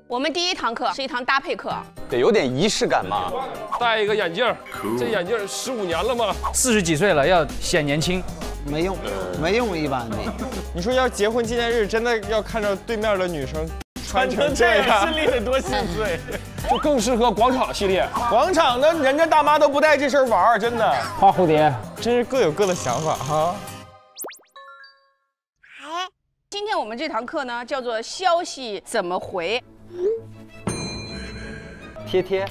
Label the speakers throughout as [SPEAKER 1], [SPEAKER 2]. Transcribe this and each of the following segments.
[SPEAKER 1] 我们第一堂课是一堂搭配课，
[SPEAKER 2] 得有点仪式感嘛。
[SPEAKER 3] 戴一个眼镜，这眼镜15年了吗
[SPEAKER 4] ？40几岁了要显年轻，
[SPEAKER 5] 没用，没用一般的。
[SPEAKER 6] 你说要结婚纪念日，真的要看着对面的女生穿成这样，
[SPEAKER 3] 心里得多心碎。
[SPEAKER 2] 就更适合广场系列。
[SPEAKER 6] 广场的人家大妈都不带这身玩，真的。
[SPEAKER 5] 花蝴蝶，
[SPEAKER 6] 真是各有各的想法哈。
[SPEAKER 1] 今天我们这堂课呢，叫做消息怎么回。
[SPEAKER 5] 贴贴，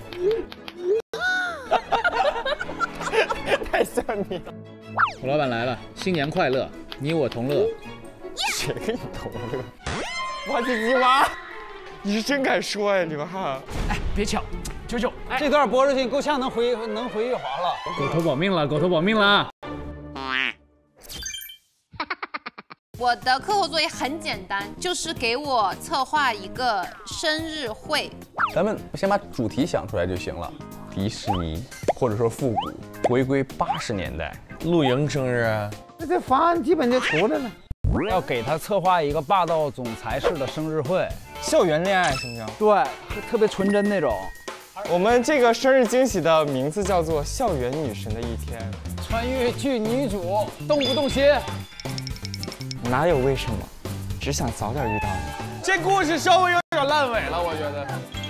[SPEAKER 6] 太像你了。
[SPEAKER 4] 胡老板来了，新年快乐，你我同乐。
[SPEAKER 6] 谁跟你同乐？哇唧唧哇！你是真敢说呀，刘汉。
[SPEAKER 4] 哎，别抢，99。哎，
[SPEAKER 5] 这段薄弱性够呛能回玉华了。
[SPEAKER 4] 狗头保命了，狗头保命了。
[SPEAKER 7] 我的课后作业很简单，就是给我策划一个生日会。
[SPEAKER 2] 咱们先把主题想出来就行了。迪士尼，或者说复古，回归80年代，
[SPEAKER 6] 露营生日。
[SPEAKER 5] 那这方案基本就出来了。要给他策划一个霸道总裁式的生日会，
[SPEAKER 6] 校园恋爱行不行？
[SPEAKER 5] 对，特别纯真那种。
[SPEAKER 6] 我们这个生日惊喜的名字叫做《校园女神的一天》。
[SPEAKER 5] 穿越剧女主动不动心？
[SPEAKER 6] 哪有为什么？只想早点遇到你。这故事稍微有点烂尾了，我觉得。